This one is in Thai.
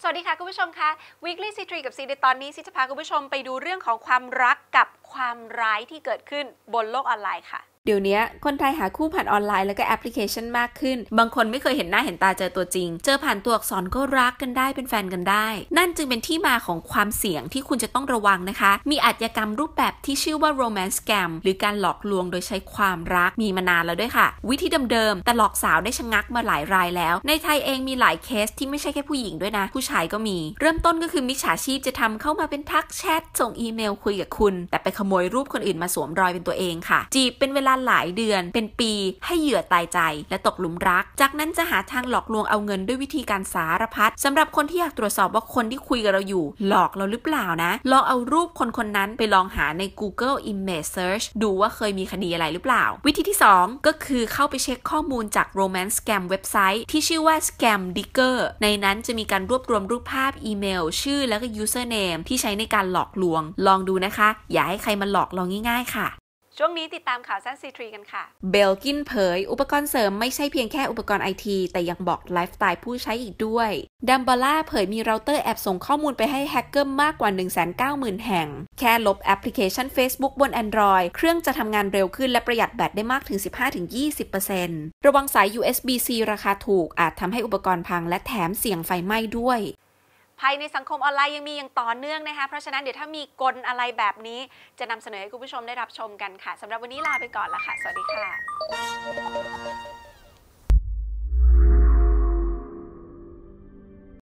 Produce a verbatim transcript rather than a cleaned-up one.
วัสดีค่ะคุณผู้ชมคะ Weekly ซี ทรี กับซีในตอนนี้ซีจะพาคุณผู้ชมไปดูเรื่องของความรักกับความร้ายที่เกิดขึ้นบนโลกออนไลน์ค่ะเดี๋ยวนี้คนไทยหาคู่ผ่านออนไลน์แล้วก็แอปพลิเคชันมากขึ้นบางคนไม่เคยเห็นหน้าเห็นตาเจอตัวจริงเจอผ่านตัวอักษรก็รักกันได้เป็นแฟนกันได้นั่นจึงเป็นที่มาของความเสี่ยงที่คุณจะต้องระวังนะคะมีอาชญากรรมรูปแบบที่ชื่อว่า romance scam หรือการหลอกลวงโดยใช้ความรักมีมานานแล้วด้วยค่ะวิธีเดิมๆแต่หลอกสาวได้ชะงักมาหลายรายแล้วในไทยเองมีหลายเคสที่ไม่ใช่แค่ผู้หญิงด้วยนะผู้ชายก็มีเริ่มต้นก็คือมิจฉาชีพจะทำเข้ามาเป็นทักแชทส่งอีเมลคุยกับคุณแต่ไปขโมยรูปคนอื่นมาสวมรอยเป็นตัวเองค่ะจีบเป็นเวลาหลายเดือนเป็นปีให้เหยื่อตายใจและตกหลุมรักจากนั้นจะหาทางหลอกลวงเอาเงินด้วยวิธีการสารพัดสำหรับคนที่อยากตรวจสอบว่าคนที่คุยกับเราอยู่หลอกเราหรือเปล่านะลองเอารูปคนคนนั้นไปลองหาใน Google Image Search ดูว่าเคยมีคดีอะไรหรือเปล่าวิธีที่สองก็คือเข้าไปเช็คข้อมูลจาก Romance Scam เว็บไซต์ที่ชื่อว่า Scam Digger ในนั้นจะมีการรวบรวมรูปภาพอีเมลชื่อแล้วก็ Username ที่ใช้ในการหลอกลวงลองดูนะคะอย่าให้ใครมาหลอกเราง่ายๆค่ะช่วงนี้ติดตามข่าวสั้น ซี ทรี กันค่ะเบลกินเผยอุปกรณ์เสริมไม่ใช่เพียงแค่อุปกรณ์ไอทีแต่ยังบอกไลฟ์สไตล์ผู้ใช้อีกด้วยดัมบาร่าเผยมีเราเตอร์แอบส่งข้อมูลไปให้แฮกเกอร์มากกว่า หนึ่งแสนเก้าหมื่น แห่งแค่ลบแอปพลิเคชัน Facebook บน Android เครื่องจะทำงานเร็วขึ้นและประหยัดแบตได้มากถึง สิบห้าถึงยี่สิบเปอร์เซ็นต์ ระวังสาย ยู เอส บี ซี ราคาถูกอาจทำให้อุปกรณ์พังและแถมเสี่ยงไฟไหม้ด้วยภัยในสังคมออนไลน์ยังมีอย่างต่อเนื่องนะคะเพราะฉะนั้นเดี๋ยวถ้ามีกลอะไรแบบนี้จะนำเสนอให้คุณผู้ชมได้รับชมกันค่ะสำหรับวันนี้ลาไปก่อนละค่ะสวัสดีค่ะ